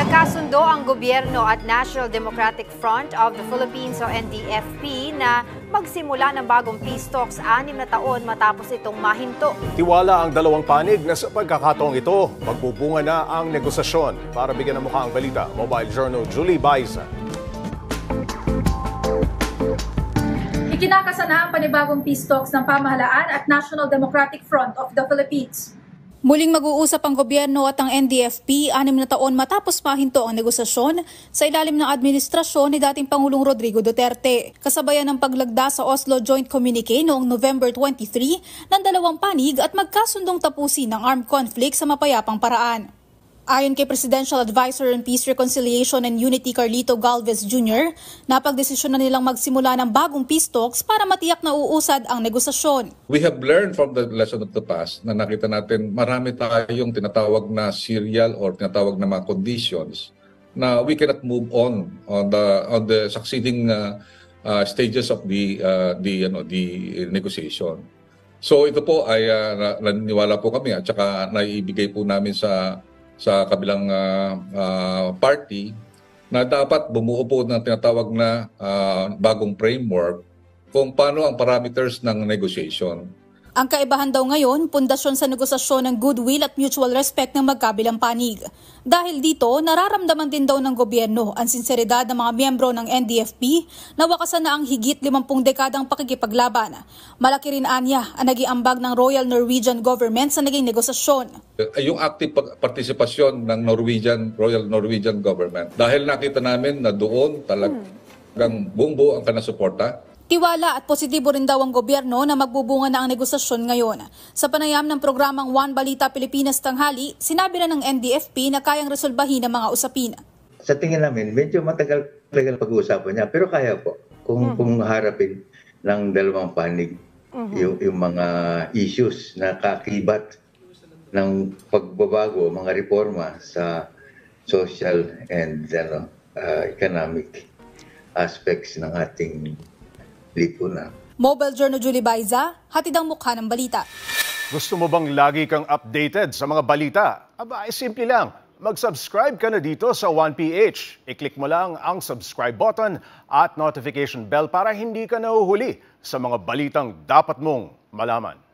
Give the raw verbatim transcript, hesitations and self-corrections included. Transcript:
Nagkasundo ang gobyerno at National Democratic Front of the Philippines o N D F P na magsimula ng bagong peace talks anim na taon matapos itong mahinto. Tiwala ang dalawang panig na sa pagkakataong ito, magbubunga na ang negosasyon. Para bigyan ng mukha ang balita, Mobile Journal Julie Baiza. Ikinakasa na ang panibagong peace talks ng pamahalaan at National Democratic Front of the Philippines. Muling mag-uusap ang gobyerno at ang N D F P anim na taon matapos mahinto ang negosasyon sa ilalim ng administrasyon ni dating Pangulong Rodrigo Duterte. Kasabayan ng paglagda sa Oslo Joint Communique noong November twenty-three ng dalawang panig at magkasundong tapusin ang armed conflict sa mapayapang paraan. Ayon kay Presidential Advisor on Peace, Reconciliation and Unity Carlito Galvez Junior, napagdesisyon na nilang magsimula ng bagong peace talks para matiyak na uusad ang negosasyon. We have learned from the lesson of the past na nakita natin marami tayong tinatawag na serial or tinatawag na mga conditions na we cannot move on on the on the succeeding uh, uh, stages of the uh, the you know the negotiation. So ito po ay uh, naniniwala po kami at saka naiibigay po namin sa sa kabilang uh, uh, party na dapat bumuo po ng tinatawag na uh, bagong framework kung paano ang parameters ng negotiation. Ang kaibahan daw ngayon, pundasyon sa negosasyon ng goodwill at mutual respect ng magkabilang panig. Dahil dito, nararamdaman din daw ng gobyerno ang sinseridad ng mga miyembro ng N D F P na wakasan na ang higit limampung dekadang pakikipaglaban. Malaki rin anya ang naging ambag ng Royal Norwegian Government sa naging negosasyon. Yung active partisipasyon ng Norwegian Royal Norwegian Government. Dahil nakita namin na doon talagang buong buo ang kanasuporta. Tiwala at positibo rin daw ang gobyerno na magbubunga na ang negosasyon ngayon. Sa panayam ng programang One Balita Pilipinas Tanghali, sinabi na ng N D F P na kayang resolbahin ang mga usapin. Sa tingin namin, medyo matagal-tagal pag-uusapan niya, pero kaya po kung, mm-hmm. kung harapin ng dalawang panig mm-hmm. yung, yung mga issues na kakibat ng pagbabago, mga reforma sa social and ano, uh, economic aspects ng ating lipunan. Mobile Journal Julie Baiza, hatid ang mukha ng balita. Gusto mo bang lagi kang updated sa mga balita? Aba, ay simple lang. Mag-subscribe ka na dito sa one P H. I-click mo lang ang subscribe button at notification bell para hindi ka nahuhuli sa mga balitang dapat mong malaman.